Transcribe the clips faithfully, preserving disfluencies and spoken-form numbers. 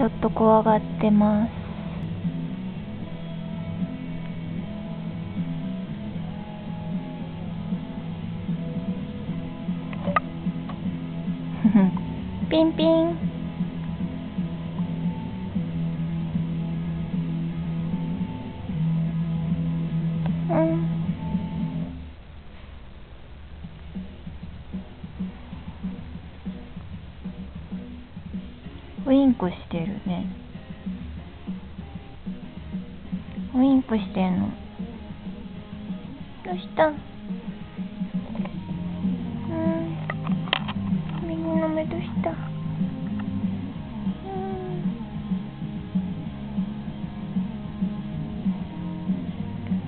ちょっと怖がってます。ピンピン。うん。ウインクしてるね。ウインクしてんの。どうした？うん。右の目どうした？うん。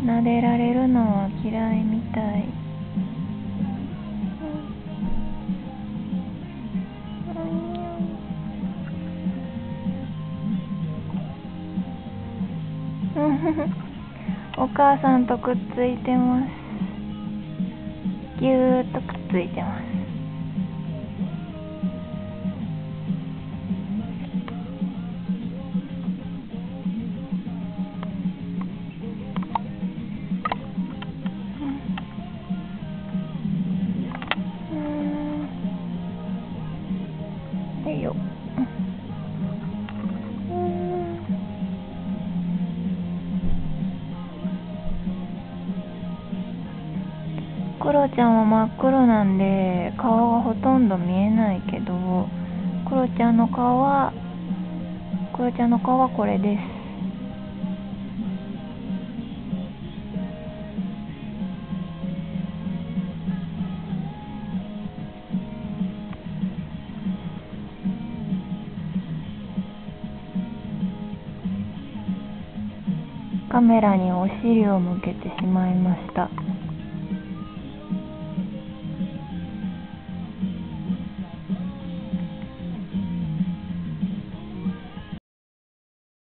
撫でられるのは嫌いみたい。お母さんとくっついてます。ぎゅーっとくっついてます。うん。よいよ。クロちゃんは真っ黒なんで顔がほとんど見えないけど、クロちゃんの顔はクロちゃんの顔はこれです。カメラにお尻を向けてしまいました。